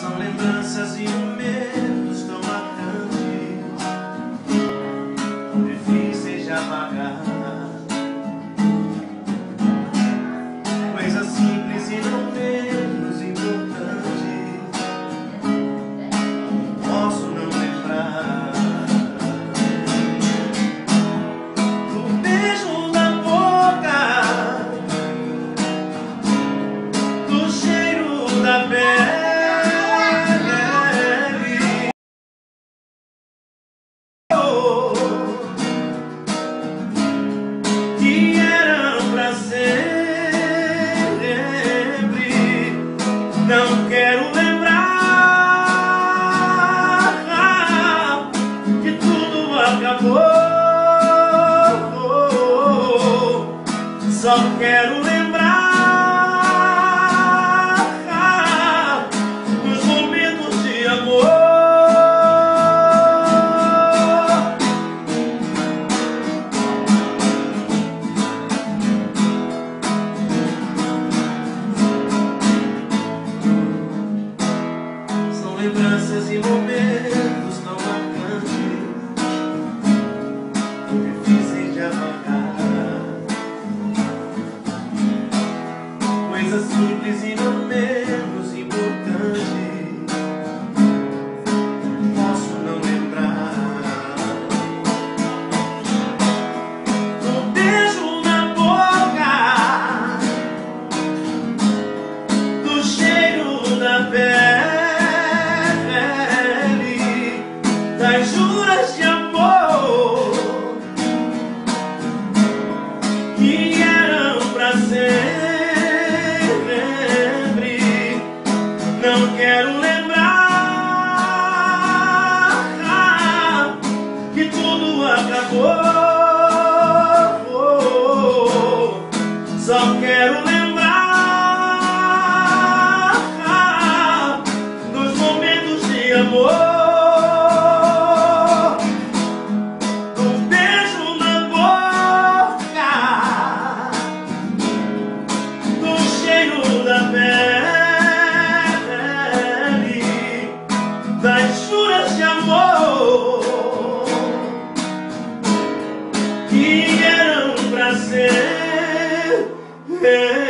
São lembranças e momentos tão marcantes, difíceis de apagar. Coisas simples e não menos importantes, posso não lembrar. Do beijo na boca, do cheiro da pele, que eram pra sempre. Não quero lembrar que tudo acabou. Só quero lembrar dos momentos de amor. São lembranças e momentos tão marcantes, difíceis de apagar. Coisas simples e não menos importantes, posso não lembrar. Um beijo na boca, do cheiro da pele, das juras de amor que eram pra sempre. Não quero lembrar que tudo acabou. Só quero lembrar dos momentos de amor. Um beijo na boca, do cheiro da pele, das juras de amor que eram pra sempre.